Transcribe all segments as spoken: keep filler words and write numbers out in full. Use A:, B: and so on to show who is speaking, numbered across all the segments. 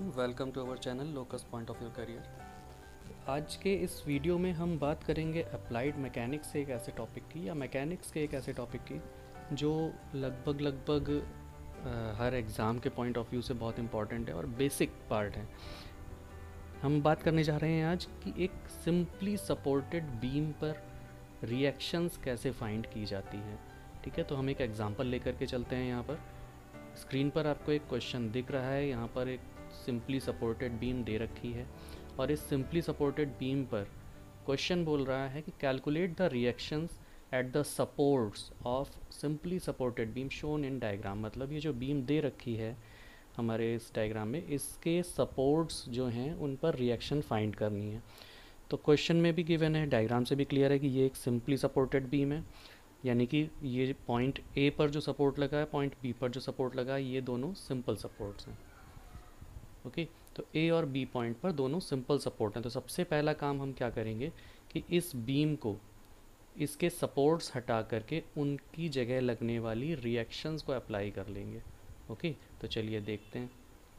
A: Welcome to our channel locus point of your career. आज के इस वीडियो में हम बात करेंगे अप्लाइड मैकेनिक्स से एक ऐसे टॉपिक की या मैकेनिक्स के एक ऐसे टॉपिक की जो लगभग लगभग अ, हर एग्ज़ाम के पॉइंट ऑफ व्यू से बहुत इंपॉर्टेंट है और बेसिक पार्ट है। हम बात करने जा रहे हैं आज कि एक सिंपली सपोर्टेड बीम पर रिएक्शंस कैसे फाइंड की जाती हैं। ठीक है, तो हम एक एग्जांपल लेकर के चलते हैं। यहाँ पर स्क्रीन पर आपको एक क्वेश्चन दिख रहा है। यहाँ पर एक सिंपली सपोर्टेड बीम दे रखी है और इस सिंपली सपोर्टेड बीम पर क्वेश्चन बोल रहा है कि calculate the reactions at the supports of simply supported beam shown in diagram. मतलब ये जो बीम दे रखी है हमारे इस डायग्राम में, इसके सपोर्ट्स जो हैं उन पर रिएक्शन फाइंड करनी है। तो क्वेश्चन में भी गिवन है, डायग्राम से भी क्लियर है कि ये एक सिंपली सपोर्टेड बीम है, यानी कि ये पॉइंट ए पर जो सपोर्ट लगा है, पॉइंट बी पर जो सपोर्ट लगा है, ये दोनों सिंपल सपोर्ट्स हैं। ओके, तो ए और बी पॉइंट पर दोनों सिंपल सपोर्ट हैं। तो सबसे पहला काम हम क्या करेंगे कि इस बीम को इसके सपोर्ट्स हटा करके उनकी जगह लगने वाली रिएक्शंस को अप्लाई कर लेंगे। ओके, तो चलिए देखते हैं।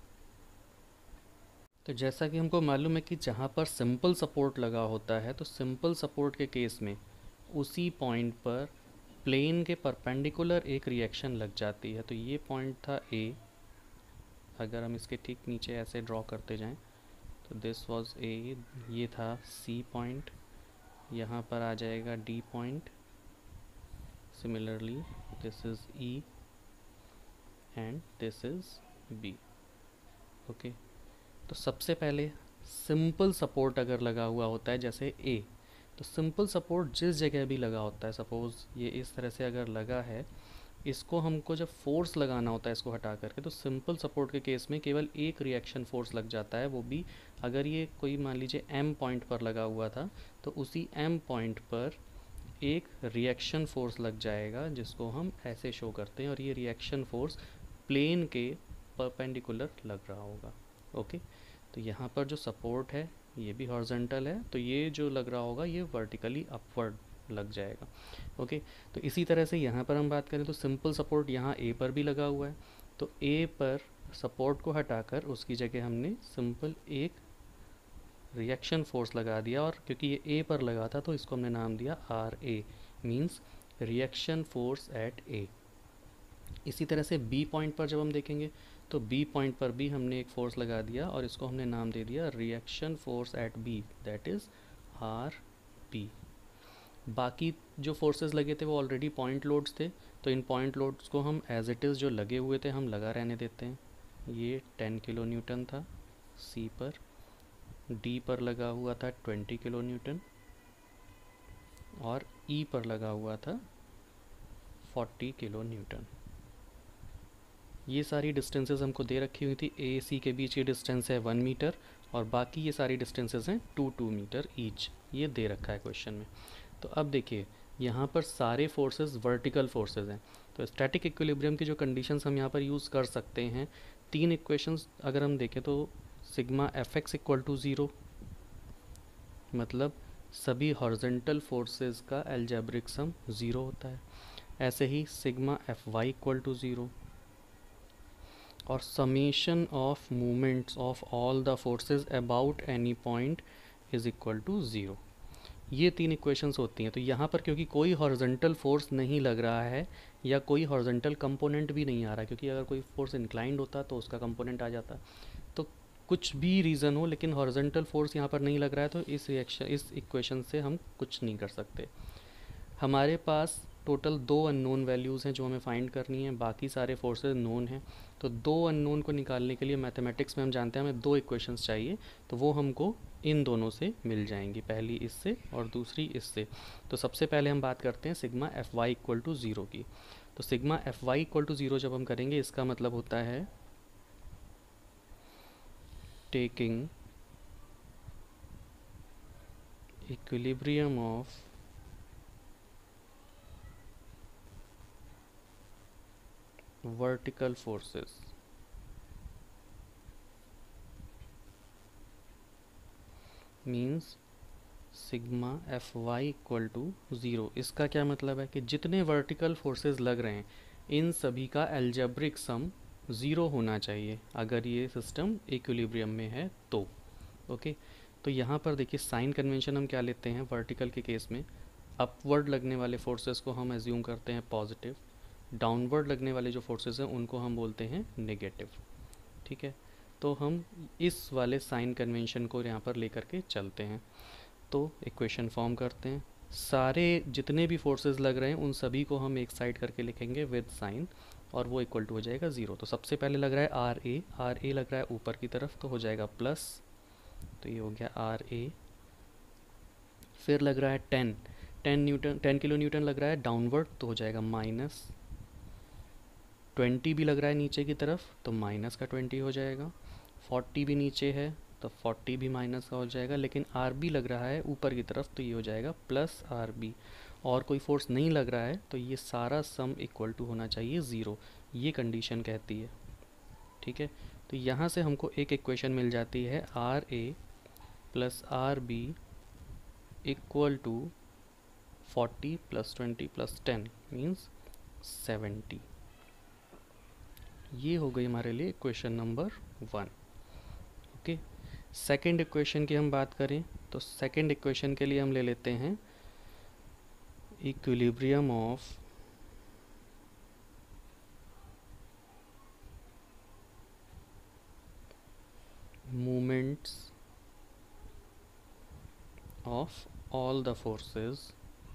A: तो जैसा कि हमको मालूम है कि जहाँ पर सिंपल सपोर्ट लगा होता है, तो सिंपल सपोर्ट के केस में उसी पॉइंट पर प्लेन के परपेंडिकुलर एक रिएक्शन लग जाती है। तो ये पॉइंट था ए, अगर हम इसके ठीक नीचे ऐसे ड्रॉ करते जाएं तो दिस वाज ए, ये था सी पॉइंट, यहाँ पर आ जाएगा D point, similarly this is E and this is B. Okay, तो सबसे पहले सिंपल सपोर्ट अगर लगा हुआ होता है जैसे ए, तो सिंपल सपोर्ट जिस जगह भी लगा होता है, सपोज़ ये इस तरह से अगर लगा है, इसको हमको जब फोर्स लगाना होता है इसको हटा करके, तो सिंपल सपोर्ट के केस में केवल एक रिएक्शन फोर्स लग जाता है। वो भी अगर ये कोई मान लीजिए एम पॉइंट पर लगा हुआ था, तो उसी एम पॉइंट पर एक रिएक्शन फोर्स लग जाएगा जिसको हम ऐसे शो करते हैं, और ये रिएक्शन फोर्स प्लेन के परपेंडिकुलर लग रहा होगा। ओके, तो यहाँ पर जो सपोर्ट है ये भी हॉरिजॉन्टल है, तो ये जो लग रहा होगा ये वर्टिकली अपवर्ड लग जाएगा। ओके, तो इसी तरह से यहाँ पर हम बात करें तो सिंपल सपोर्ट यहाँ ए पर भी लगा हुआ है, तो ए पर सपोर्ट को हटाकर उसकी जगह हमने सिंपल एक रिएक्शन फोर्स लगा दिया, और क्योंकि ये ए पर लगा था तो इसको हमने नाम दिया R A, means reaction force at A. इसी तरह से बी पॉइंट पर जब हम देखेंगे तो बी पॉइंट पर भी हमने एक फोर्स लगा दिया और इसको हमने नाम दे दिया reaction force at B, that is R B. बाकी जो फोर्सेस लगे थे वो ऑलरेडी पॉइंट लोड्स थे, तो इन पॉइंट लोड्स को हम एज इट इज़ जो लगे हुए थे हम लगा रहने देते हैं। ये टेन किलो न्यूटन था सी पर, डी पर लगा हुआ था ट्वेंटी किलो न्यूटन और ई पर लगा हुआ था फोर्टी किलो न्यूटन। ये सारी डिस्टेंसेस हमको दे रखी हुई थी। ए सी के बीच की डिस्टेंस है वन मीटर और बाकी ये सारी डिस्टेंसेस हैं टू टू मीटर ईच, ये दे रखा है क्वेश्चन में। तो अब देखिए यहाँ पर सारे फोर्सेस वर्टिकल फोर्सेस हैं, तो स्टैटिक इक्विलिब्रियम की जो कंडीशंस हम यहाँ पर यूज़ कर सकते हैं, तीन इक्वेशंस अगर हम देखें तो sigma F X equal to zero, मतलब सभी हॉरिजॉन्टल फोर्सेस का एल्जेब्रिक सम ज़ीरो होता है। ऐसे ही sigma F Y equal to zero, और summation of movements of all the forces about any point is equal to zero. ये तीन इक्वेशंस होती हैं। तो यहाँ पर क्योंकि कोई हॉरिजॉन्टल फोर्स नहीं लग रहा है या कोई हॉरिजॉन्टल कंपोनेंट भी नहीं आ रहा, क्योंकि अगर कोई फोर्स इंक्लाइंड होता तो उसका कंपोनेंट आ जाता, तो कुछ भी रीज़न हो लेकिन हॉरिजॉन्टल फोर्स यहाँ पर नहीं लग रहा है, तो इस रिएक्शन इस इक्वेशन से हम कुछ नहीं कर सकते। हमारे पास टोटल दो अननोन वैल्यूज़ हैं जो हमें फाइंड करनी है, बाकी सारे फोर्सेस नोन हैं। तो दो अननोन को निकालने के लिए मैथमेटिक्स में हम जानते हैं हमें दो इक्वेशंस चाहिए, तो वो हमको इन दोनों से मिल जाएंगी, पहली इससे और दूसरी इससे। तो सबसे पहले हम बात करते हैं sigma F Y equal to zero की। तो sigma F Y equal to zero जब हम करेंगे, इसका मतलब होता है taking equilibrium of vertical forces means sigma F Y equal to zero. इसका क्या मतलब है कि जितने वर्टिकल फोर्सेस लग रहे हैं इन सभी का एल्जेब्रिक सम ज़ीरो होना चाहिए अगर ये सिस्टम इक्विलिब्रियम में है तो। ओके, तो यहाँ पर देखिए साइन कन्वेंशन हम क्या लेते हैं वर्टिकल के केस में, अपवर्ड लगने वाले फोर्सेस को हम एज्यूम करते हैं पॉजिटिव, डाउनवर्ड लगने वाले जो फोर्सेस हैं उनको हम बोलते हैं नेगेटिव। ठीक है, तो हम इस वाले साइन कन्वेंशन को यहाँ पर लेकर के चलते हैं। तो इक्वेशन फॉर्म करते हैं, सारे जितने भी फोर्सेस लग रहे हैं उन सभी को हम एक साइड करके लिखेंगे विद साइन, और वो इक्वल टू हो जाएगा ज़ीरो। तो सबसे पहले लग रहा है आर ए, आर ए लग रहा है ऊपर की तरफ तो हो जाएगा प्लस, तो ये हो गया आर ए। फिर लग रहा है ten, ten newton ten kilo newton लग रहा है डाउनवर्ड तो हो जाएगा माइनस, ट्वेंटी भी लग रहा है नीचे की तरफ तो माइनस का ट्वेंटी हो जाएगा, फोर्टी भी नीचे है तो फोर्टी भी माइनस का हो जाएगा, लेकिन आर बी लग रहा है ऊपर की तरफ तो ये हो जाएगा प्लस आर बी, और कोई फोर्स नहीं लग रहा है तो ये सारा सम इक्वल टू होना चाहिए ज़ीरो, ये कंडीशन कहती है। ठीक है, तो यहाँ से हमको एक इक्वेशन मिल जाती है R A plus R B equal to forty plus twenty plus ten means seventy. ये हो गई हमारे लिए equation number one. Okay, second equation की हम बात करें तो सेकेंड इक्वेशन के लिए हम ले लेते हैं equilibrium of moments of all the forces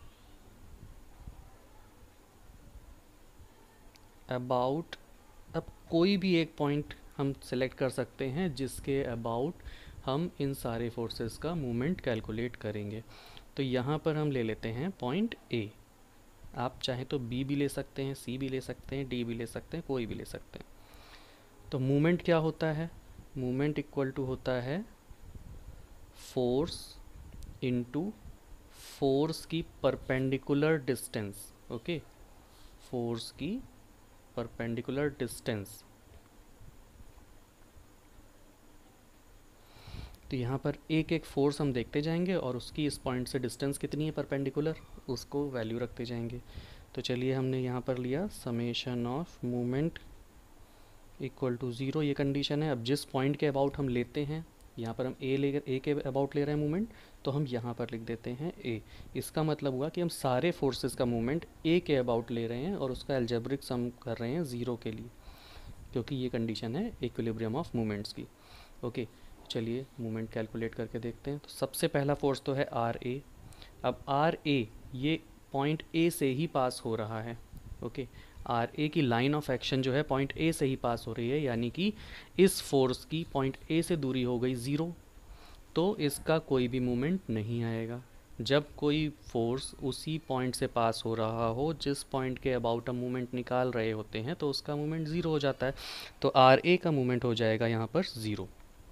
A: about, अब कोई भी एक पॉइंट हम सेलेक्ट कर सकते हैं जिसके अबाउट हम इन सारे फोर्सेस का मूवमेंट कैलकुलेट करेंगे। तो यहाँ पर हम ले लेते हैं पॉइंट ए, आप चाहे तो बी भी ले सकते हैं, सी भी ले सकते हैं, डी भी ले सकते हैं, कोई भी ले सकते हैं। तो मूवमेंट क्या होता है, मूवमेंट इक्वल टू होता है फोर्स इनटू फोर्स की परपेंडिकुलर डिस्टेंस। ओके, फोर्स की परपेंडिकुलर डिस्टेंस। तो यहाँ पर एक एक फोर्स हम देखते जाएंगे और उसकी इस पॉइंट से डिस्टेंस कितनी है परपेंडिकुलर, उसको वैल्यू रखते जाएंगे। तो चलिए हमने यहाँ पर लिया summation of movement equal to zero, ये कंडीशन है। अब जिस पॉइंट के अबाउट हम लेते हैं, यहाँ पर हम ए ले ए के अबाउट ले रहे हैं मूवमेंट, तो हम यहाँ पर लिख देते हैं ए। इसका मतलब हुआ कि हम सारे फोर्सेस का मूवमेंट ए के अबाउट ले रहे हैं और उसका एल्जेब्रिक सम कर रहे हैं ज़ीरो के लिए, क्योंकि ये कंडीशन है इक्विलिब्रियम ऑफ मूवमेंट्स की। ओके, चलिए मूवमेंट कैलकुलेट करके देखते हैं। तो सबसे पहला फोर्स तो है आर ए। अब आर ए ये पॉइंट ए से ही पास हो रहा है। ओके, आर ए की लाइन ऑफ एक्शन जो है पॉइंट ए से ही पास हो रही है, यानी कि इस फोर्स की पॉइंट ए से दूरी हो गई ज़ीरो, तो इसका कोई भी मूवमेंट नहीं आएगा। जब कोई फोर्स उसी पॉइंट से पास हो रहा हो जिस पॉइंट के अबाउट हम मूवमेंट निकाल रहे होते हैं, तो उसका मूवमेंट ज़ीरो हो जाता है। तो आर ए का मूवमेंट हो जाएगा यहाँ पर ज़ीरो।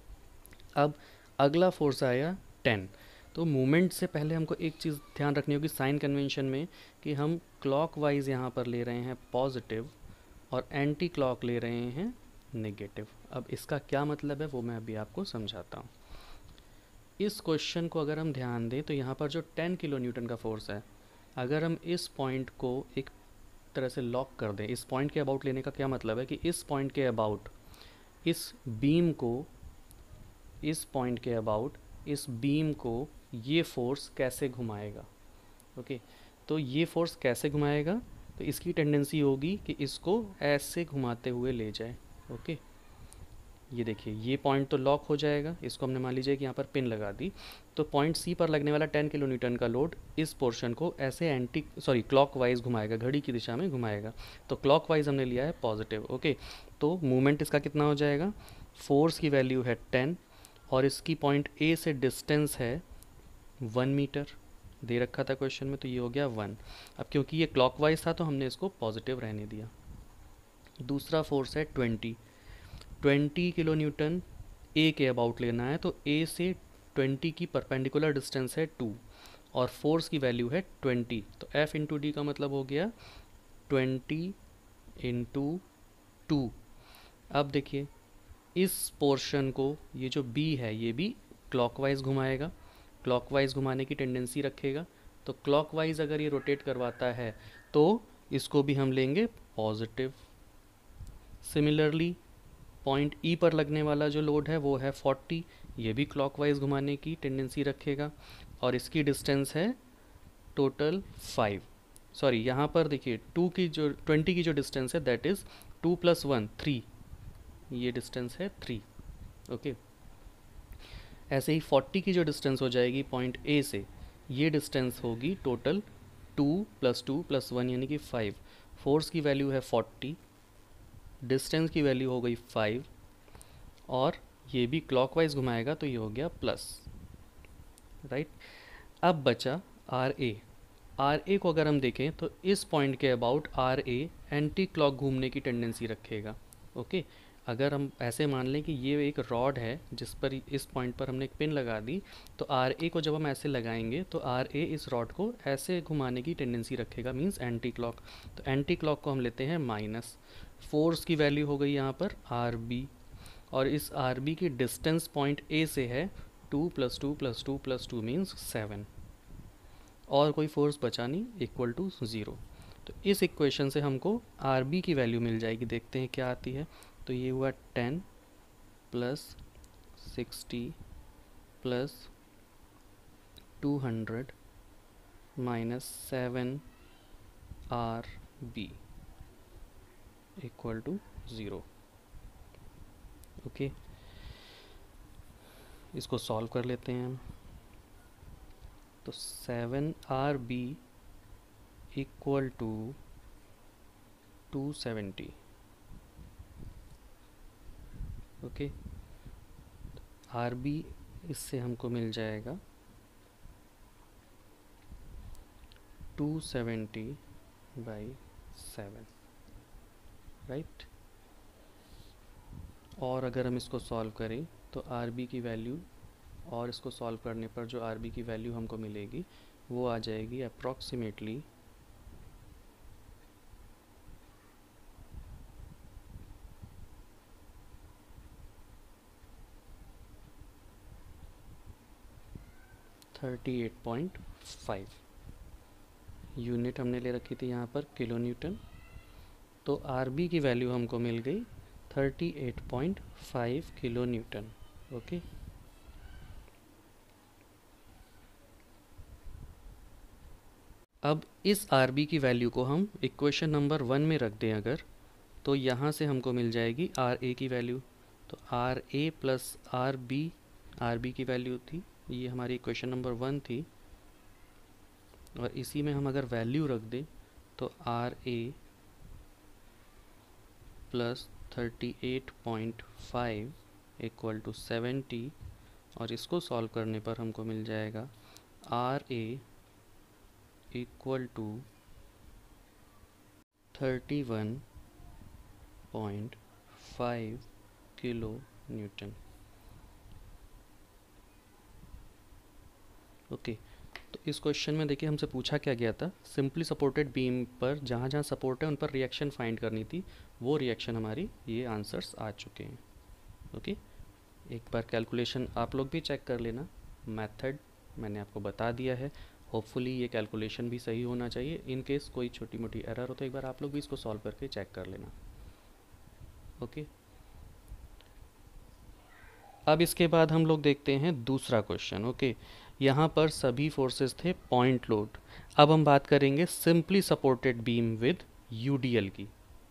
A: अब अगला फोर्स आया टेन। तो मूवमेंट से पहले हमको एक चीज़ ध्यान रखनी होगी साइन कन्वेंशन में, कि हम क्लॉकवाइज यहाँ पर ले रहे हैं पॉजिटिव और एंटी क्लॉक ले रहे हैं नेगेटिव। अब इसका क्या मतलब है वो मैं अभी आपको समझाता हूँ। इस क्वेश्चन को अगर हम ध्यान दें तो यहाँ पर जो टेन किलो न्यूटन का फोर्स है, अगर हम इस पॉइंट को एक तरह से लॉक कर दें, इस पॉइंट के अबाउट लेने का क्या मतलब है कि इस पॉइंट के अबाउट इस बीम को इस पॉइंट के अबाउट इस बीम को ये फोर्स कैसे घुमाएगा। ओके, तो ये फोर्स कैसे घुमाएगा, तो इसकी टेंडेंसी होगी कि इसको ऐसे घुमाते हुए ले जाए। ओके, ये देखिए ये पॉइंट तो लॉक हो जाएगा, इसको हमने मान लीजिए कि यहाँ पर पिन लगा दी, तो पॉइंट सी पर लगने वाला टेन किलो न्यूटन का लोड इस पोर्शन को ऐसे एंटी सॉरी क्लॉकवाइज घुमाएगा, घड़ी की दिशा में घुमाएगा। तो क्लॉकवाइज हमने लिया है पॉजिटिव। ओके, तो मूवमेंट इसका कितना हो जाएगा, फोर्स की वैल्यू है टेन और इसकी पॉइंट ए से डिस्टेंस है वन मीटर दे रखा था क्वेश्चन में, तो ये हो गया वन। अब क्योंकि ये क्लॉकवाइज था तो हमने इसको पॉजिटिव रहने दिया। दूसरा फोर्स है twenty, twenty kilo newton A के अबाउट लेना है, तो ए से ट्वेंटी की परपेंडिकुलर डिस्टेंस है टू और फोर्स की वैल्यू है ट्वेंटी, तो एफ इंटू डी का मतलब हो गया ट्वेंटी इंटू टू। अब देखिए इस पोर्शन को, ये जो बी है ये भी क्लॉकवाइज घुमाएगा, क्लॉकवाइज घुमाने की टेंडेंसी रखेगा, तो क्लॉकवाइज अगर ये रोटेट करवाता है तो इसको भी हम लेंगे पॉजिटिव। सिमिलरली पॉइंट ई पर लगने वाला जो लोड है वो है फोर्टी, ये भी क्लॉकवाइज घुमाने की टेंडेंसी रखेगा, और इसकी डिस्टेंस है टोटल फाइव। सॉरी, यहाँ पर देखिए टू की जो ट्वेंटी की जो डिस्टेंस है that is two plus one three, ये डिस्टेंस है थ्री। ओके, ऐसे ही फोर्टी की जो डिस्टेंस हो जाएगी पॉइंट ए से, ये डिस्टेंस होगी total two plus two plus one यानी कि फाइव। फोर्स की वैल्यू है फोर्टी, डिस्टेंस की वैल्यू हो गई फाइव, और ये भी क्लॉकवाइज घुमाएगा तो ये हो गया प्लस, राइट। अब बचा आर ए। आर ए को अगर हम देखें तो इस पॉइंट के about R A anti clock घूमने की टेंडेंसी रखेगा। ओके, अगर हम ऐसे मान लें कि ये एक रॉड है जिस पर इस पॉइंट पर हमने एक पिन लगा दी, तो आर ए को जब हम ऐसे लगाएंगे तो आर ए इस रॉड को ऐसे घुमाने की टेंडेंसी रखेगा, मींस एंटी क्लॉक। तो एंटी क्लॉक को हम लेते हैं माइनस। फोर्स की वैल्यू हो गई यहाँ पर आर बी, और इस आर बी की डिस्टेंस पॉइंट ए से है two plus two plus two plus two means seven, और कोई फोर्स बचा नहीं, इक्वल टू ज़ीरो। तो इस इक्वेशन से हमको आर बी की वैल्यू मिल जाएगी, देखते हैं क्या आती है। तो ये हुआ ten plus sixty plus two hundred minus seven R B equal to zero. Okay, इसको सॉल्व कर लेते हैं हम। तो seven R B equal to two seventy. Okay, R B इससे हमको मिल जाएगा two seventy by seven, right. और अगर हम इसको सॉल्व करें तो आर बी की वैल्यू, और इसको सॉल्व करने पर जो आर बी की वैल्यू हमको मिलेगी वो आ जाएगी approximately thirty eight point five. Unit हमने ले रखी थी यहाँ पर किलो न्यूटन, तो आर बी की वैल्यू हमको मिल गई thirty eight point five kilo newton. Okay, अब इस आर बी की वैल्यू को हम इक्वेशन नंबर वन में रख दें अगर, तो यहाँ से हमको मिल जाएगी आर ए की वैल्यू। तो R A plus R B, R B की वैल्यू थी, ये हमारी इक्वेशन नंबर वन थी, और इसी में हम अगर वैल्यू रख दें तो R A plus thirty eight point five equal to seventy, और इसको सॉल्व करने पर हमको मिल जाएगा R A equal to thirty one point five kilo newton. Okay, तो इस क्वेश्चन में देखिए हमसे पूछा क्या गया था, सिंपली सपोर्टेड बीम पर जहाँ जहाँ सपोर्ट है उन पर रिएक्शन फाइंड करनी थी। वो रिएक्शन हमारी ये आंसर्स आ चुके हैं। ओके, एक बार कैलकुलेशन आप लोग भी चेक कर लेना, मेथड मैंने आपको बता दिया है। होपफुली ये कैलकुलेशन भी सही होना चाहिए। इन केस कोई छोटी मोटी एरर हो तो एक बार आप लोग भी इसको सॉल्व करके चेक कर लेना। ओके, अब इसके बाद हम लोग देखते हैं दूसरा क्वेश्चन। ओके, यहाँ पर सभी फोर्सेस थे पॉइंट लोड। अब हम बात करेंगे simply supported beam with UDL की।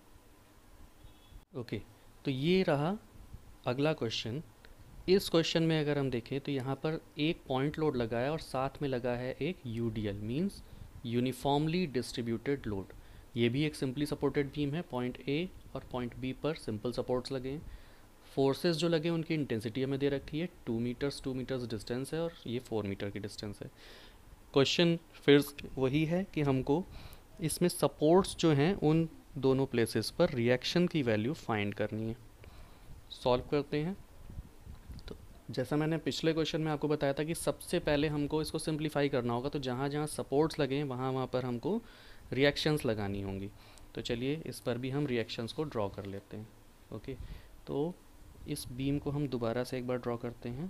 A: ओके, तो ये रहा अगला क्वेश्चन। इस क्वेश्चन में अगर हम देखें तो यहाँ पर एक पॉइंट लोड लगा है और साथ में लगा है एक UDL, means uniformly distributed load. ये भी एक सिंपली सपोर्टेड बीम है, पॉइंट ए और पॉइंट बी पर सिंपल सपोर्ट्स लगे हैं। फोर्सेस जो लगे उनकी इंटेंसिटी हमें दे रखी है, two meters two meters distance है, और ये फोर मीटर की डिस्टेंस है। क्वेश्चन फिर वही है कि हमको इसमें सपोर्ट्स जो हैं उन दोनों प्लेसेस पर रिएक्शन की वैल्यू फाइंड करनी है। सॉल्व करते हैं। तो जैसा मैंने पिछले क्वेश्चन में आपको बताया था कि सबसे पहले हमको इसको सिंप्लीफाई करना होगा, तो जहाँ जहाँ सपोर्ट्स लगे हैं वहाँ वहाँ पर हमको रिएक्शंस लगानी होंगी। तो चलिए इस पर भी हम रिएक्शंस को ड्रॉ कर लेते हैं। ओके, तो इस बीम को हम दोबारा से एक बार ड्रॉ करते हैं।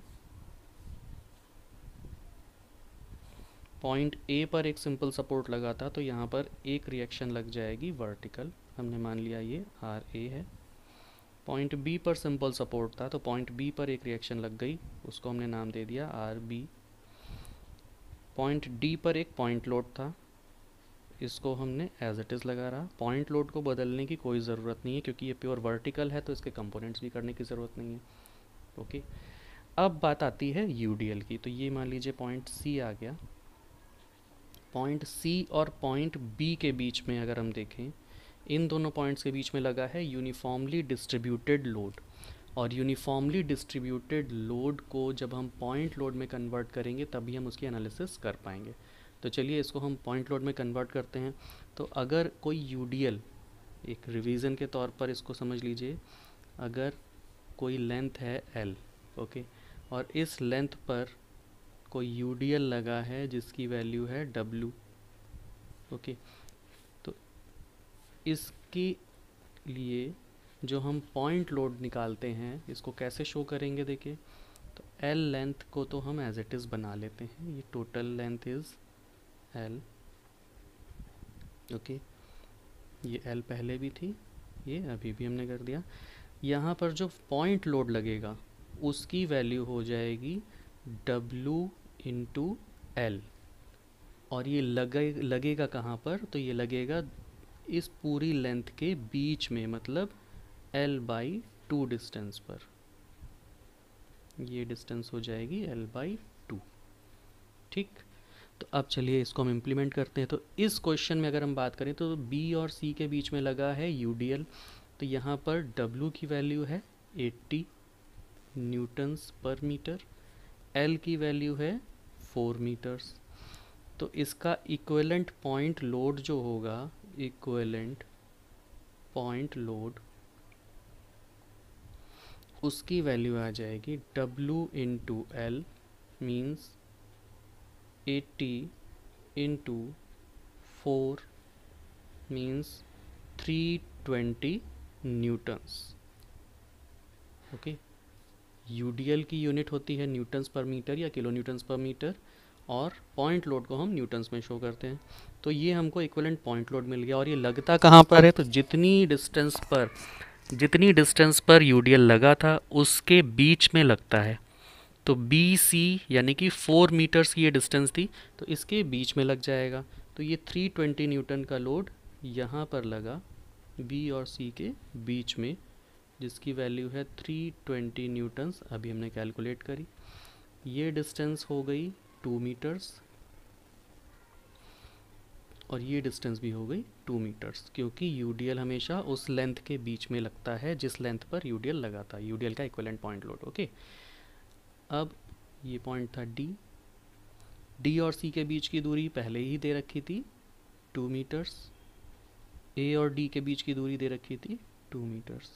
A: पॉइंट ए पर एक सिंपल सपोर्ट लगा था, तो यहाँ पर एक रिएक्शन लग जाएगी वर्टिकल, हमने मान लिया ये आर ए है। पॉइंट बी पर सिंपल सपोर्ट था, तो पॉइंट बी पर एक रिएक्शन लग गई, उसको हमने नाम दे दिया आर बी। पॉइंट डी पर एक पॉइंट लोड था, इसको हमने एज इट इज़ लगा रहा। पॉइंट लोड को बदलने की कोई ज़रूरत नहीं है क्योंकि ये प्योर वर्टिकल है, तो इसके कंपोनेंट्स भी करने की ज़रूरत नहीं है। ओके, अब बात आती है यूडीएल की। तो ये मान लीजिए पॉइंट सी आ गया। पॉइंट सी और पॉइंट बी के बीच में अगर हम देखें, इन दोनों पॉइंट्स के बीच में लगा है यूनिफॉर्मली डिस्ट्रीब्यूटेड लोड। और यूनिफॉर्मली डिस्ट्रीब्यूटेड लोड को जब हम पॉइंट लोड में कन्वर्ट करेंगे तभी हम उसकी एनालिसिस कर पाएंगे। तो चलिए इसको हम पॉइंट लोड में कन्वर्ट करते हैं। तो अगर कोई यूडीएल, एक रिवीजन के तौर पर इसको समझ लीजिए, अगर कोई लेंथ है एल, ओके, और इस लेंथ पर कोई यूडीएल लगा है जिसकी वैल्यू है डब्ल्यू, ओके, तो इसके लिए जो हम पॉइंट लोड निकालते हैं इसको कैसे शो करेंगे, देखिए। तो एल लेंथ को तो हम एज इट इज़ बना लेते हैं, ये total length is L, okay, ये एल पहले भी थी, ये अभी भी हमने कर दिया। यहाँ पर जो पॉइंट लोड लगेगा उसकी वैल्यू हो जाएगी डब्ल्यू इंटू एल। और ये लगे लगेगा कहाँ पर, तो ये लगेगा इस पूरी लेंथ के बीच में, मतलब एल बाई टू डिस्टेंस पर। ये डिस्टेंस हो जाएगी एल बाई टू, ठीक। तो अब चलिए इसको हम इम्प्लीमेंट करते हैं। तो इस क्वेश्चन में अगर हम बात करें तो बी और सी के बीच में लगा है यूडीएल। तो यहाँ पर डब्ल्यू की वैल्यू है eighty newtons per meter, L की वैल्यू है फोर मीटर्स। तो इसका इक्विवेलेंट पॉइंट लोड जो होगा, इक्विवेलेंट पॉइंट लोड, उसकी वैल्यू आ जाएगी W into L means eighty into four means three twenty newtons, okay. UDL की यूनिट होती है न्यूटन्स पर मीटर या किलो न्यूटन्स पर मीटर, और पॉइंट लोड को हम न्यूटन्स में शो करते हैं। तो ये हमको इक्विवेलेंट पॉइंट लोड मिल गया। और ये लगता कहाँ पर है, तो जितनी डिस्टेंस पर जितनी डिस्टेंस पर यूडीएल लगा था उसके बीच में लगता है। तो बी सी यानी कि फोर मीटर्स की ये डिस्टेंस थी, तो इसके बीच में लग जाएगा। तो ये थ्री ट्वेंटी न्यूटन का लोड यहाँ पर लगा बी और सी के बीच में, जिसकी वैल्यू है थ्री ट्वेंटी न्यूटन्स, अभी हमने कैलकुलेट करी। ये डिस्टेंस हो गई टू मीटर्स और ये डिस्टेंस भी हो गई टू मीटर्स, क्योंकि यूडीएल हमेशा उस लेंथ के बीच में लगता है जिस लेंथ पर यूडीएल लगा था, यूडीएल का इक्विवेलेंट पॉइंट लोड, ओके। अब ये पॉइंट था डी। डी और सी के बीच की दूरी पहले ही दे रखी थी टू मीटर्स। ए और डी के बीच की दूरी दे रखी थी टू मीटर्स,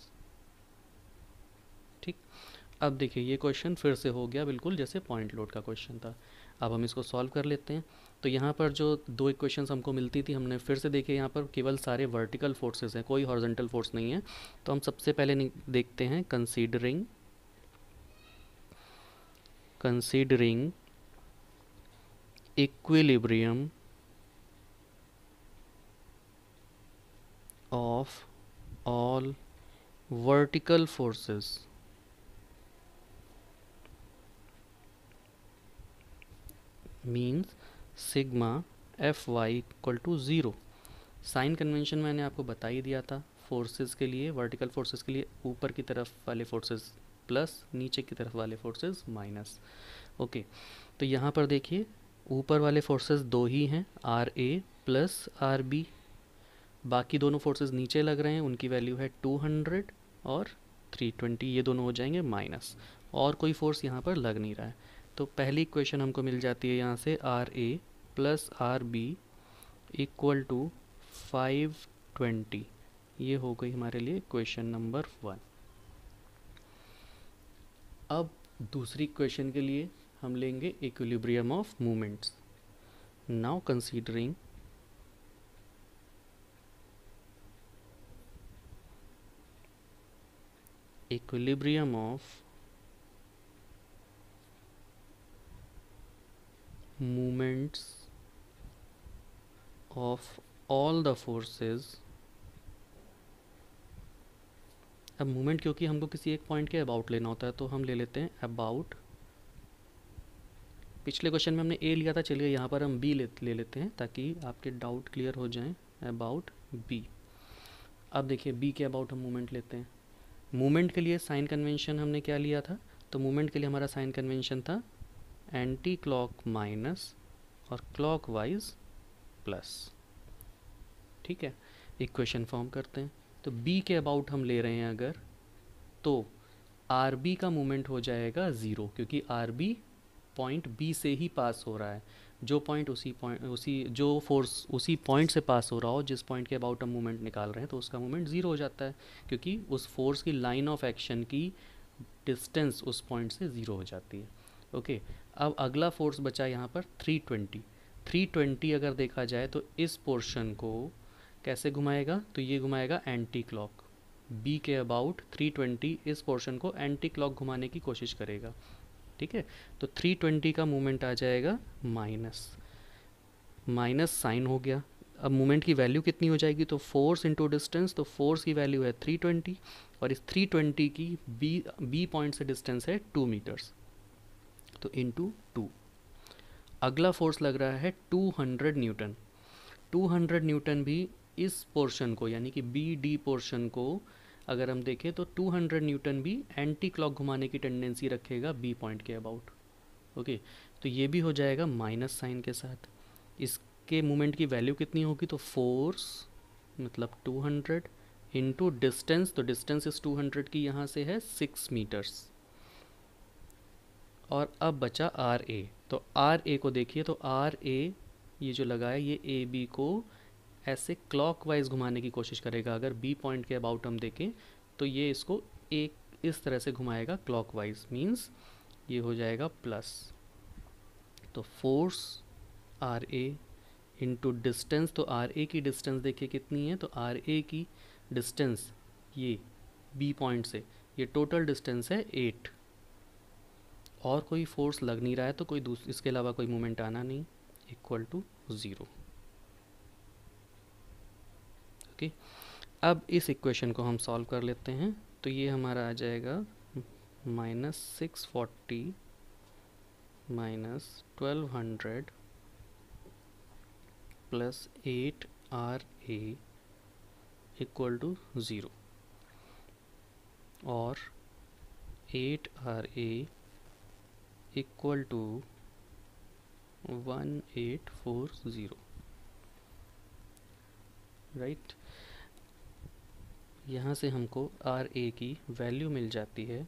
A: ठीक। अब देखिए ये क्वेश्चन फिर से हो गया बिल्कुल जैसे पॉइंट लोड का क्वेश्चन था। अब हम इसको सॉल्व कर लेते हैं। तो यहाँ पर जो दो इक्वेशंस हमको मिलती थी, हमने फिर से देखे, यहाँ पर केवल सारे वर्टिकल फोर्सेस हैं, कोई हॉरिजॉन्टल फोर्स नहीं है। तो हम सबसे पहले देखते हैं considering considering equilibrium of all vertical forces means sigma F Y equal to zero. Sign convention मैंने आपको बता ही दिया था। फोर्सेस के लिए, वर्टिकल फोर्सेस के लिए ऊपर की तरफ वाले फोर्सेस प्लस, नीचे की तरफ वाले फोर्सेस माइनस, ओके। तो यहाँ पर देखिए ऊपर वाले फोर्सेस दो ही हैं, R A plus R B. बाकी दोनों फोर्सेस नीचे लग रहे हैं, उनकी वैल्यू है टू हंड्रेड और थ्री ट्वेंटी, ये दोनों हो जाएंगे माइनस, और कोई फोर्स यहाँ पर लग नहीं रहा है। तो पहली इक्वेशन हमको मिल जाती है यहाँ से, R A plus R B equal to five twenty. ये हो गई हमारे लिए इक्वेशन नंबर वन। अब दूसरी इक्वेशन के लिए हम लेंगे equilibrium of moments. Now considering equilibrium of moments of all the forces अब मोमेंट क्योंकि हमको किसी एक पॉइंट के अबाउट लेना होता है तो हम ले लेते हैं अबाउट, पिछले क्वेश्चन में हमने ए लिया था, चलिए यहाँ पर हम बी ले, ले लेते हैं ताकि आपके डाउट क्लियर हो जाएं। About B. अब देखिए बी के अबाउट हम मोमेंट लेते हैं। मोमेंट के लिए साइन कन्वेंशन हमने क्या लिया था, तो मोमेंट के लिए हमारा साइन कन्वेंशन था एंटी क्लॉक माइनस और क्लॉक वाइज प्लस। ठीक है, इक्वेशन फॉर्म करते हैं। तो बी के अबाउट हम ले रहे हैं अगर, तो आर बी का मोमेंट हो जाएगा ज़ीरो, क्योंकि आर बी पॉइंट बी से ही पास हो रहा है। जो पॉइंट उसी पॉइंट उसी जो फोर्स उसी पॉइंट से पास हो रहा हो, जिस पॉइंट के अबाउट हम मोमेंट निकाल रहे हैं, तो उसका मोमेंट ज़ीरो हो जाता है, क्योंकि उस फोर्स की लाइन ऑफ एक्शन की डिस्टेंस उस पॉइंट से ज़ीरो हो जाती है। ओके, अब अगला फोर्स बचा यहाँ पर थ्री ट्वेंटी। थ्री ट्वेंटी अगर देखा जाए तो इस पोर्शन को कैसे घुमाएगा, तो ये घुमाएगा एंटी क्लॉक। बी के अबाउट थ्री ट्वेंटी इस पोर्शन को एंटी क्लॉक घुमाने की कोशिश करेगा। ठीक है, तो थ्री ट्वेंटी का मूवमेंट आ जाएगा माइनस, माइनस साइन हो गया। अब मूवमेंट की वैल्यू कितनी हो जाएगी, तो फोर्स इंटू डिस्टेंस, तो फोर्स की वैल्यू है थ्री ट्वेंटी और इस थ्री ट्वेंटी की बी बी पॉइंट से डिस्टेंस है टू मीटर्स, तो इंटू टू। अगला फोर्स लग रहा है two hundred newton. Two hundred newton भी इस पोर्शन को यानी कि बी डी पोर्शन को अगर हम देखें तो टू हंड्रेड न्यूटन भी एंटी क्लॉक घुमाने की टेंडेंसी रखेगा बी पॉइंट के अबाउट। ओके, तो ये भी हो जाएगा माइनस साइन के साथ। इसके मोमेंट की वैल्यू कितनी होगी, तो फोर्स मतलब टू हंड्रेड इंटू डिस्टेंस, तो डिस्टेंस इस टू हंड्रेड की यहाँ से है सिक्स मीटर्स। और अब बचा आर ए, तो आर ए को देखिए, तो आर ए ये जो लगा है ये ए बी को ऐसे क्लॉकवाइज घुमाने की कोशिश करेगा। अगर बी पॉइंट के अबाउट हम देखें तो ये इसको एक इस तरह से घुमाएगा क्लॉकवाइज, मींस ये हो जाएगा प्लस। तो force R A into distance, तो आर ए की डिस्टेंस देखिए कितनी है, तो आर ए की डिस्टेंस ये बी पॉइंट से ये टोटल डिस्टेंस है एट, और कोई फोर्स लग नहीं रहा है तो कोई दूसरी इसके अलावा कोई मूवमेंट आना नहीं, इक्वल टू ज़ीरो। ओके, अब इस इक्वेशन को हम सॉल्व कर लेते हैं। तो ये हमारा आ जाएगा minus six forty minus twelve hundred plus eight R A equal to zero, और eight R A equal to one eight four zero. Right, यहाँ से हमको आर ए की वैल्यू मिल जाती है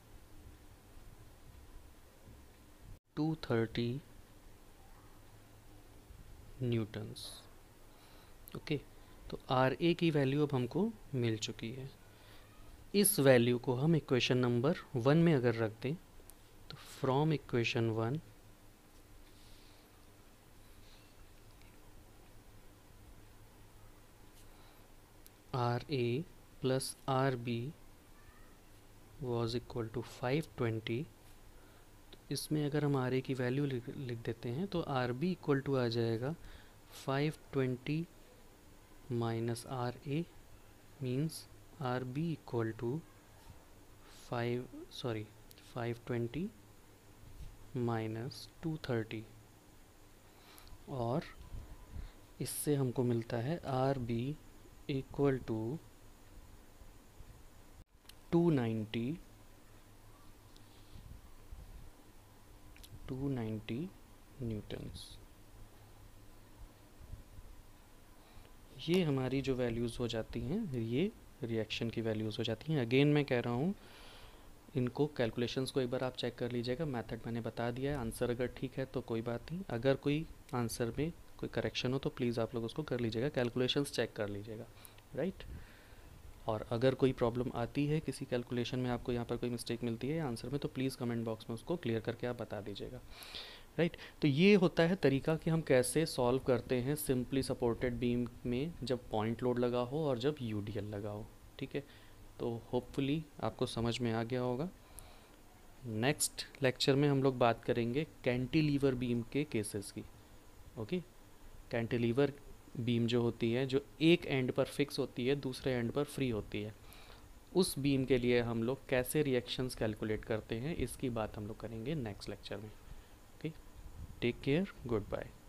A: टू थर्टी न्यूटन्स। ओके, तो आर ए की वैल्यू अब हमको मिल चुकी है। इस वैल्यू को हम इक्वेशन नंबर वन में अगर रख दें, तो from equation one R A plus R B was equal to five twenty, इसमें अगर हम आर ए की वैल्यू लिख, लिख देते हैं तो आर बी इक्वल टू आ जाएगा five twenty minus R A, means R B equal to five sorry five twenty minus two thirty, और इससे हमको मिलता है R B equal to two ninety two ninety newtons. ये हमारी जो वैल्यूज़ हो जाती हैं, ये रिएक्शन की वैल्यूज़ हो जाती हैं। अगेन मैं कह रहा हूँ, इनको कैलकुलेशंस को एक बार आप चेक कर लीजिएगा। मेथड मैंने बता दिया है, आंसर अगर ठीक है तो कोई बात नहीं, अगर कोई आंसर में कोई करेक्शन हो तो प्लीज़ आप लोग उसको कर लीजिएगा, कैलकुलेशंस चेक कर लीजिएगा। राइट, और अगर कोई प्रॉब्लम आती है किसी कैलकुलेशन में, आपको यहाँ पर कोई मिस्टेक मिलती है आंसर में, तो प्लीज़ कमेंट बॉक्स में उसको क्लियर करके आप बता दीजिएगा। राइट, तो ये होता है तरीका कि हम कैसे सॉल्व करते हैं सिंपली सपोर्टेड बीम में जब पॉइंट लोड लगा हो और जब यूडीएल लगा हो। ठीक है, तो होपफुली आपको समझ में आ गया होगा। नेक्स्ट लेक्चर में हम लोग बात करेंगे कैंटिलीवर बीम के केसेस की। ओके, कैंटिलीवर बीम जो होती है, जो एक एंड पर फिक्स होती है, दूसरे एंड पर फ्री होती है, उस बीम के लिए हम लोग कैसे रिएक्शंस कैलकुलेट करते हैं इसकी बात हम लोग करेंगे नेक्स्ट लेक्चर में। Okay, take care, good bye.